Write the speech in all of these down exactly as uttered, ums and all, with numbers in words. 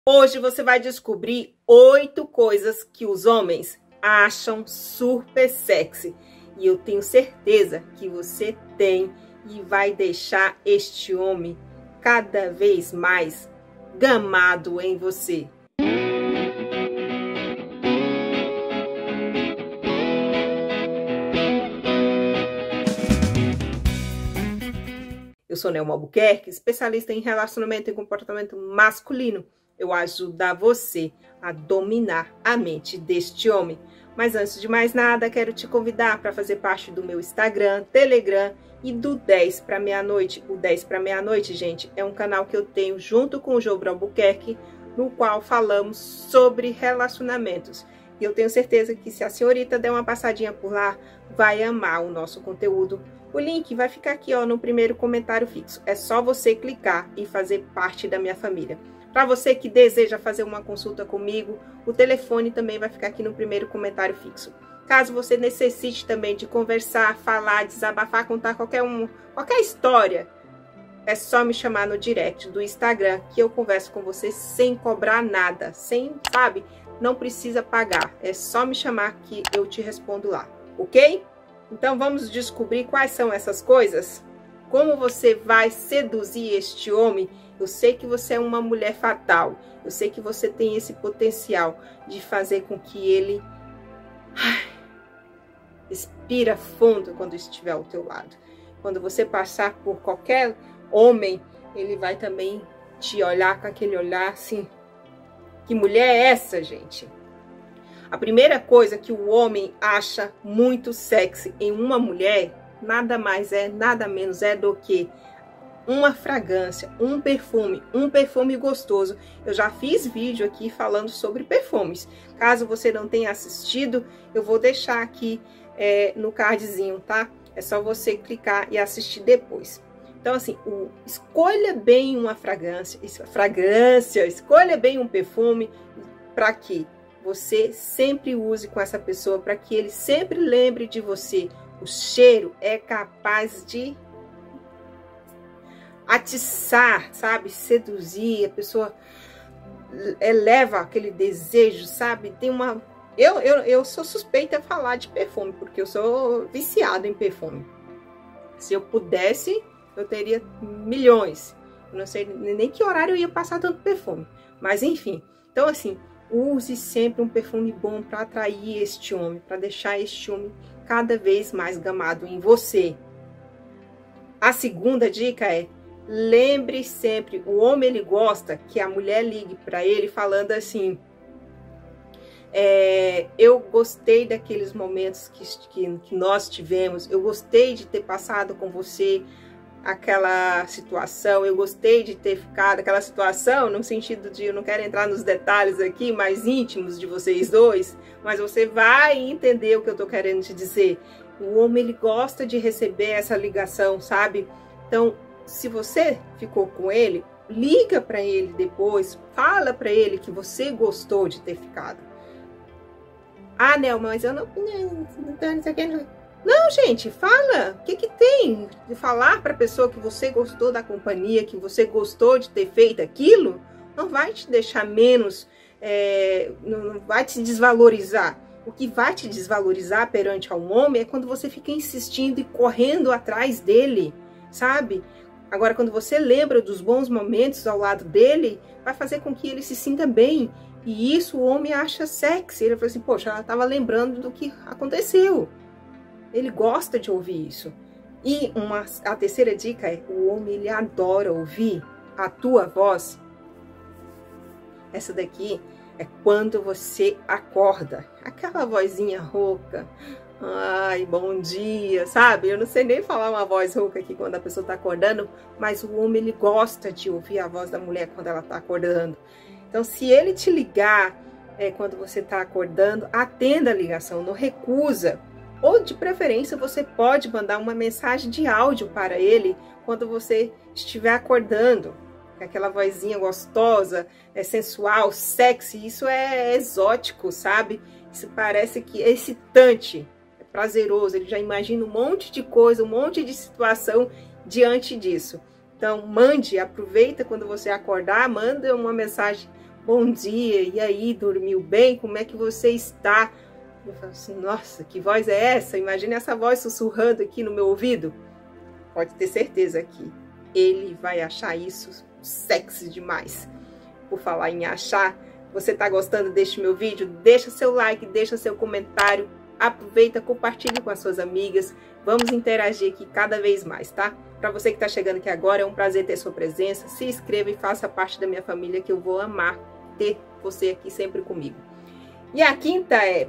Hoje você vai descobrir oito coisas que os homens acham super sexy. E eu tenho certeza que você tem e vai deixar este homem cada vez mais gamado em você. Eu sou Nelma Albuquerque, especialista em relacionamento e comportamento masculino. Eu ajudo você a dominar a mente deste homem. Mas antes de mais nada, quero te convidar para fazer parte do meu Instagram, Telegram e do dez para meia-noite. O dez para meia-noite, gente, é um canal que eu tenho junto com o Jobro Albuquerque, no qual falamos sobre relacionamentos. E eu tenho certeza que se a senhorita der uma passadinha por lá, vai amar o nosso conteúdo. O link vai ficar aqui, ó, no primeiro comentário fixo. É só você clicar e fazer parte da minha família. Para você que deseja fazer uma consulta comigo, o telefone também vai ficar aqui no primeiro comentário fixo. Caso você necessite também de conversar, falar, desabafar, contar qualquer, um, qualquer história, é só me chamar no direct do Instagram, que eu converso com você sem cobrar nada, sem, sabe? Não precisa pagar, é só me chamar que eu te respondo lá, ok? Então vamos descobrir quais são essas coisas? Como você vai seduzir este homem? Eu sei que você é uma mulher fatal. Eu sei que você tem esse potencial de fazer com que ele ai, respira fundo quando estiver ao teu lado. Quando você passar por qualquer homem, ele vai também te olhar com aquele olhar assim. Que mulher é essa, gente? A primeira coisa que o homem acha muito sexy em uma mulher, nada mais é, nada menos é do que uma fragrância, um perfume, um perfume gostoso. Eu já fiz vídeo aqui falando sobre perfumes. Caso você não tenha assistido, eu vou deixar aqui é, no cardzinho, tá? É só você clicar e assistir depois. Então, assim, o, escolha bem uma fragrância, fragrância, escolha bem um perfume para que você sempre use com essa pessoa, para que ele sempre lembre de você. O cheiro é capaz de atiçar, sabe? Seduzir, a pessoa eleva aquele desejo, sabe? Tem uma... Eu, eu, eu sou suspeita a falar de perfume, porque eu sou viciada em perfume. Se eu pudesse, eu teria milhões. Eu não sei nem que horário eu ia passar tanto perfume. Mas enfim, então assim, use sempre um perfume bom para atrair este homem, para deixar este homem cada vez mais gamado em você. A segunda dica é: lembre sempre, o homem ele gosta que a mulher ligue para ele falando assim, é, eu gostei daqueles momentos que, que, que nós tivemos, eu gostei de ter passado com você aquela situação, eu gostei de ter ficado aquela situação, no sentido de, eu não quero entrar nos detalhes aqui mais íntimos de vocês dois, mas você vai entender o que eu tô querendo te dizer. O homem ele gosta de receber essa ligação, sabe? Então, se você ficou com ele, liga para ele depois, fala para ele que você gostou de ter ficado. Ah, Nelma, mas eu não... Não, gente, fala. O que que tem de falar para a pessoa que você gostou da companhia, que você gostou de ter feito aquilo? Não vai te deixar menos, é, não vai te desvalorizar. O que vai te desvalorizar perante um homem é quando você fica insistindo e correndo atrás dele, sabe? Agora, quando você lembra dos bons momentos ao lado dele, vai fazer com que ele se sinta bem. E isso o homem acha sexy. Ele fala assim, poxa, ela estava lembrando do que aconteceu. Ele gosta de ouvir isso. E uma, a terceira dica é, o homem ele adora ouvir a tua voz. Essa daqui é quando você acorda. Aquela vozinha rouca. Ai, bom dia, sabe? Eu não sei nem falar uma voz rouca aqui quando a pessoa tá acordando, mas o homem, ele gosta de ouvir a voz da mulher quando ela tá acordando. Então, se ele te ligar é, quando você tá acordando, atenda a ligação, não recusa. Ou, de preferência, você pode mandar uma mensagem de áudio para ele quando você estiver acordando. Aquela vozinha gostosa, é sensual, sexy, isso é exótico, sabe? Isso parece que é excitante. Prazeroso, ele já imagina um monte de coisa, um monte de situação diante disso. Então, mande, aproveita quando você acordar, manda uma mensagem bom dia, e aí, dormiu bem? Como é que você está? Eu falo assim, nossa, que voz é essa? Imagina essa voz sussurrando aqui no meu ouvido. Pode ter certeza que ele vai achar isso sexy demais. Por falar em achar, você tá gostando deste meu vídeo? Deixa seu like, deixa seu comentário, aproveita, compartilhe com as suas amigas. Vamos interagir aqui cada vez mais, tá? Para você que tá chegando aqui agora, é um prazer ter sua presença. Se inscreva e faça parte da minha família, que eu vou amar ter você aqui sempre comigo. E a quinta é: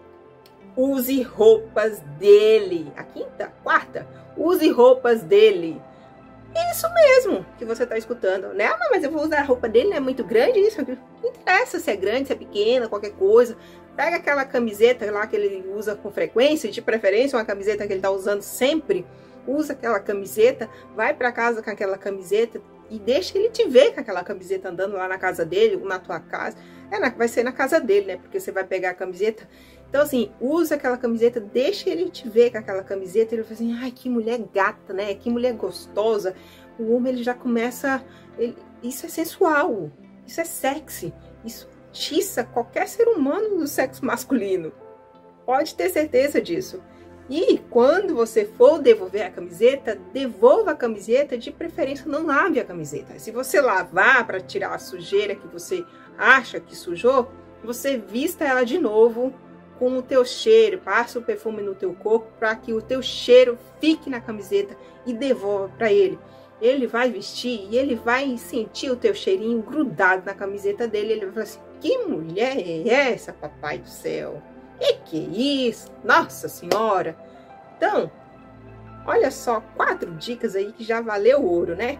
use roupas dele. A quinta? Quarta? Use roupas dele. Isso mesmo que você tá escutando, né? Ah, mas eu vou usar a roupa dele, não é muito grande isso? Não interessa se é grande, se é pequena, qualquer coisa. Pega aquela camiseta lá que ele usa com frequência, de preferência uma camiseta que ele tá usando sempre. Usa aquela camiseta, vai para casa com aquela camiseta e deixa ele te ver com aquela camiseta andando lá na casa dele ou na tua casa. É, na, vai ser na casa dele, né? Porque você vai pegar a camiseta. Então, assim, usa aquela camiseta, deixa ele te ver com aquela camiseta. Ele vai assim, ai, que mulher gata, né? Que mulher gostosa. O homem, ele já começa... Ele, isso é sensual, isso é sexy, isso atiça qualquer ser humano do sexo masculino. Pode ter certeza disso. E quando você for devolver a camiseta, devolva a camiseta, de preferência não lave a camiseta. Se você lavar para tirar a sujeira que você acha que sujou, você vista ela de novo com o teu cheiro, passa o perfume no teu corpo para que o teu cheiro fique na camiseta e devolva para ele. Ele vai vestir e ele vai sentir o teu cheirinho grudado na camiseta dele. Ele vai falar assim, que mulher é essa, papai do céu? Que que é isso? Nossa Senhora! Então, olha só, quatro dicas aí que já valeu ouro, né?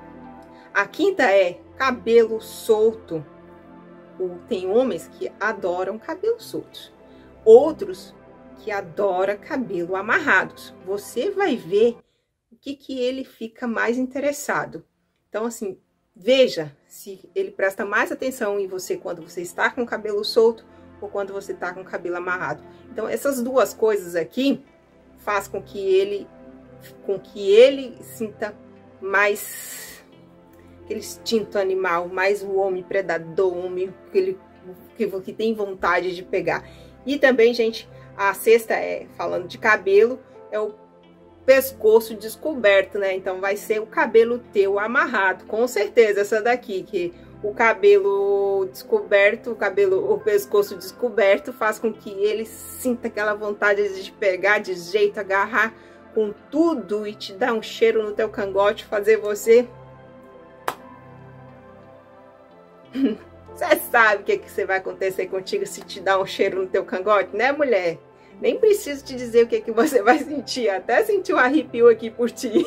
A quinta é cabelo solto. Tem homens que adoram cabelo solto. Outros que adoram cabelo amarrados. Você vai ver o que que ele fica mais interessado. Então, assim, veja se ele presta mais atenção em você quando você está com o cabelo solto ou quando você tá com o cabelo amarrado. Então, essas duas coisas aqui faz com que ele, com que ele sinta mais aquele instinto animal, mais o homem predador, o homem que, ele, que, que tem vontade de pegar. E também, gente, a sexta é, falando de cabelo, é o pescoço descoberto, né? Então, vai ser o cabelo teu amarrado, com certeza, essa daqui, que o cabelo descoberto, o cabelo, o pescoço descoberto faz com que ele sinta aquela vontade de pegar de jeito, agarrar com tudo e te dar um cheiro no teu cangote, fazer você... Você sabe o que, que você vai acontecer contigo se te dar um cheiro no teu cangote, né, mulher? Nem preciso te dizer o que, que você vai sentir, até sentir um arrepio aqui por ti.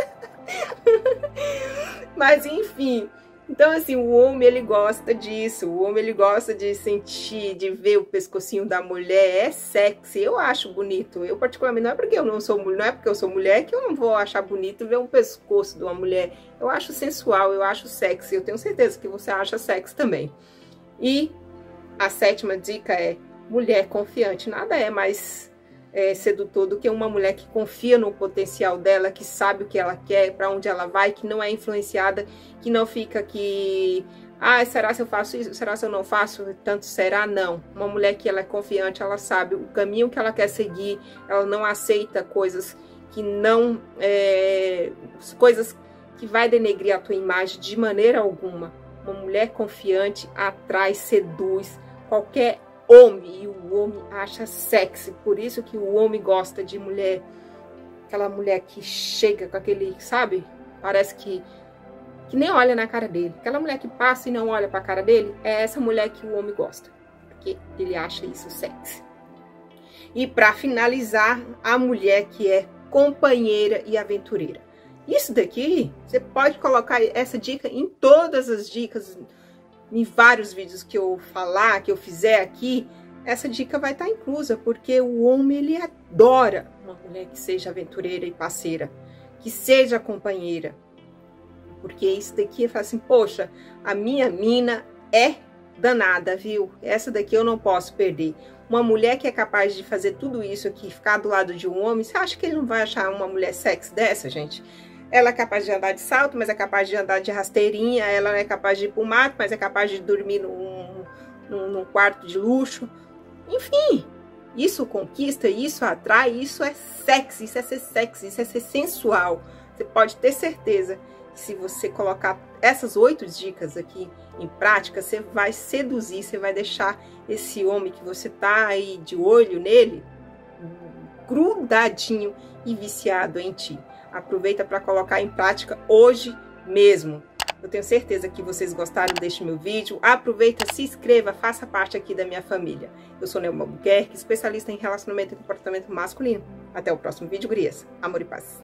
Mas, enfim... Então, assim, o homem, ele gosta disso, o homem, ele gosta de sentir, de ver o pescocinho da mulher, é sexy, eu acho bonito. Eu, particularmente, não é porque eu não sou mulher, não é porque eu sou mulher que eu não vou achar bonito ver um pescoço de uma mulher. Eu acho sensual, eu acho sexy, eu tenho certeza que você acha sexy também. E a sétima dica é mulher confiante. Nada é mais é, sedutor do que uma mulher que confia no potencial dela, que sabe o que ela quer, para onde ela vai, que não é influenciada, que não fica que, ah, será se eu faço isso, será se eu não faço, tanto será, não. Uma mulher que ela é confiante, ela sabe o caminho que ela quer seguir, ela não aceita coisas que não, é, coisas que vai denegrir a tua imagem de maneira alguma. Uma mulher confiante atrai, seduz qualquer homem, e o homem acha sexy, por isso que o homem gosta de mulher, aquela mulher que chega com aquele, sabe, parece que, que nem olha na cara dele, aquela mulher que passa e não olha pra cara dele, é essa mulher que o homem gosta, porque ele acha isso sexy. E para finalizar, a mulher que é companheira e aventureira. Isso daqui, você pode colocar essa dica em todas as dicas, em vários vídeos que eu falar, que eu fizer aqui, essa dica vai estar inclusa, porque o homem, ele adora uma mulher que seja aventureira e parceira, que seja companheira. Porque isso daqui, eu falo assim, poxa, a minha mina é danada, viu? Essa daqui eu não posso perder. Uma mulher que é capaz de fazer tudo isso aqui, ficar do lado de um homem, você acha que ele não vai achar uma mulher sexy dessa, gente? Ela é capaz de andar de salto, mas é capaz de andar de rasteirinha. Ela é capaz de ir pro mato, mas é capaz de dormir num, num, num quarto de luxo. Enfim, isso conquista, isso atrai, isso é sexy, isso é ser sexy, isso é ser sensual. Você pode ter certeza que se você colocar essas oito dicas aqui em prática, você vai seduzir, você vai deixar esse homem que você tá aí de olho nele, grudadinho e viciado em ti. Aproveita para colocar em prática hoje mesmo. Eu tenho certeza que vocês gostaram deste meu vídeo. Aproveita, se inscreva, faça parte aqui da minha família. Eu sou Neuma Albuquerque, especialista em relacionamento e comportamento masculino. Até o próximo vídeo, gurias. Amor e paz.